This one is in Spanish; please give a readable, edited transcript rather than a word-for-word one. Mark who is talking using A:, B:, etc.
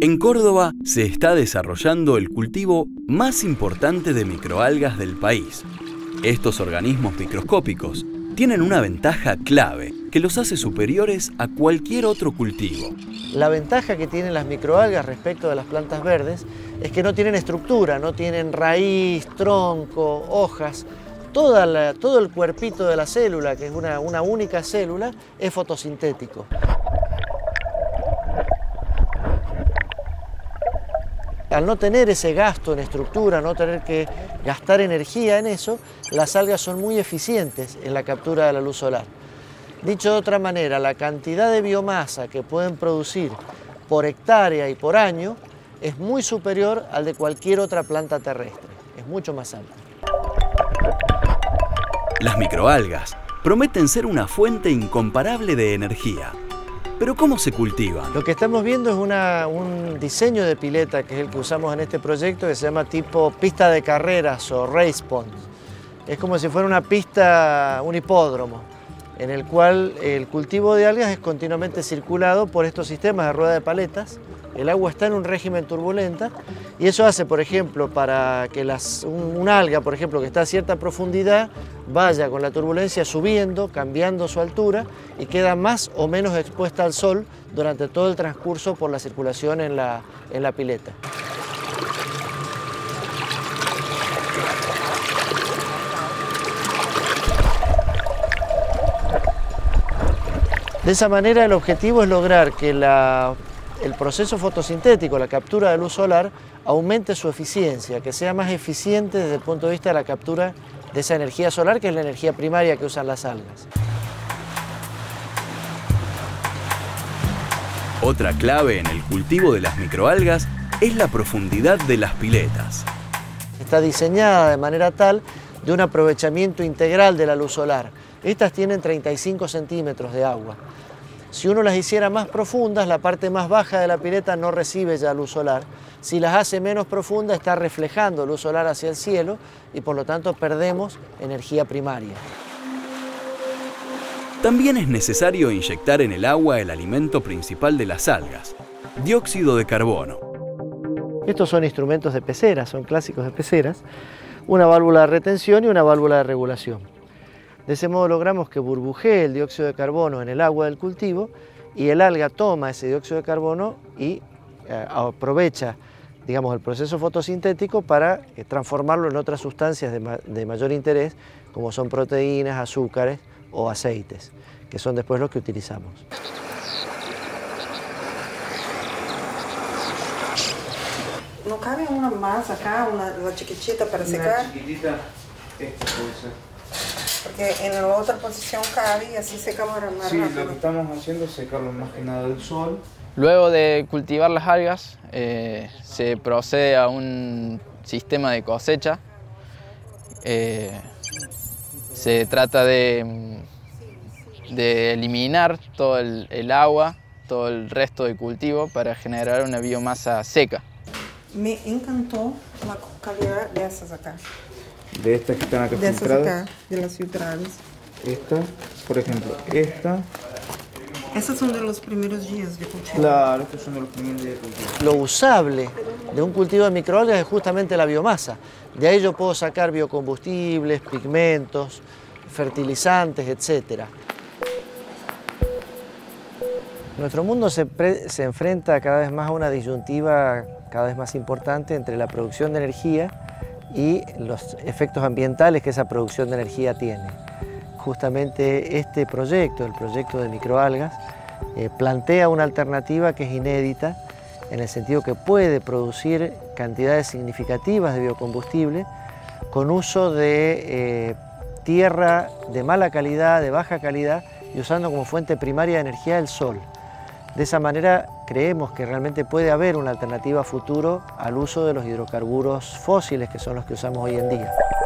A: En Córdoba se está desarrollando el cultivo más importante de microalgas del país. Estos organismos microscópicos tienen una ventaja clave que los hace superiores a cualquier otro cultivo.
B: La ventaja que tienen las microalgas respecto de las plantas verdes es que no tienen estructura, no tienen raíz, tronco, hojas. Todo el cuerpito de la célula, que es una única célula, es fotosintético. Al no tener ese gasto en estructura, no tener que gastar energía en eso, las algas son muy eficientes en la captura de la luz solar. Dicho de otra manera, la cantidad de biomasa que pueden producir por hectárea y por año es muy superior al de cualquier otra planta terrestre, es mucho más alta.
A: Las microalgas prometen ser una fuente incomparable de energía. ¿Pero cómo se cultivan?
B: Lo que estamos viendo es un diseño de pileta, que es el que usamos en este proyecto, que se llama tipo pista de carreras o race pond. Es como si fuera una pista, un hipódromo, en el cual el cultivo de algas es continuamente circulado por estos sistemas de rueda de paletas. El agua está en un régimen turbulenta y eso hace, por ejemplo, para que un alga, por ejemplo, que está a cierta profundidad, vaya con la turbulencia subiendo, cambiando su altura y queda más o menos expuesta al sol durante todo el transcurso por la circulación en la pileta. De esa manera el objetivo es lograr que el proceso fotosintético, la captura de luz solar, aumente su eficiencia, que sea más eficiente desde el punto de vista de la captura de esa energía solar, que es la energía primaria que usan las algas.
A: Otra clave en el cultivo de las microalgas es la profundidad de las piletas.
B: Está diseñada de manera tal de un aprovechamiento integral de la luz solar. Estas tienen 35 centímetros de agua. Si uno las hiciera más profundas, la parte más baja de la pileta no recibe ya luz solar. Si las hace menos profundas, está reflejando luz solar hacia el cielo y por lo tanto perdemos energía primaria.
A: También es necesario inyectar en el agua el alimento principal de las algas, dióxido de carbono.
B: Estos son instrumentos de peceras, son clásicos de peceras, una válvula de retención y una válvula de regulación. De ese modo logramos que burbujee el dióxido de carbono en el agua del cultivo y el alga toma ese dióxido de carbono y aprovecha, digamos, el proceso fotosintético para transformarlo en otras sustancias de mayor interés, como son proteínas, azúcares o aceites, que son después los que utilizamos.
C: ¿No cabe una más acá, una chiquitita para secar?
D: Una chiquitita, esta puede ser.
C: Porque en la otra posición cabe y así seca más rápido.
D: Sí, lo que estamos haciendo es secarlo más que nada del sol.
E: Luego de cultivar las algas, se procede a un sistema de cosecha. Se trata de eliminar todo el agua, todo el resto del cultivo para generar una biomasa seca.
C: Me encantó la calidad de esas acá.
D: De estas que están acá
C: de
D: filtradas.
C: Esas acá, de las filtradas.
D: Esta, por ejemplo, esta.
C: Esas son de los primeros días de cultivo.
D: Claro, estos son de los primeros días de cultivo.
B: Lo usable de un cultivo de microalgas es justamente la biomasa. De ahí yo puedo sacar biocombustibles, pigmentos, fertilizantes, etc. Nuestro mundo se enfrenta cada vez más a una disyuntiva cada vez más importante entre la producción de energía y los efectos ambientales que esa producción de energía tiene. Justamente este proyecto, el proyecto de microalgas, plantea una alternativa que es inédita en el sentido que puede producir cantidades significativas de biocombustible con uso de tierra de mala calidad, de baja calidad y usando como fuente primaria de energía el sol. De esa manera creemos que realmente puede haber una alternativa a futuro al uso de los hidrocarburos fósiles que son los que usamos hoy en día.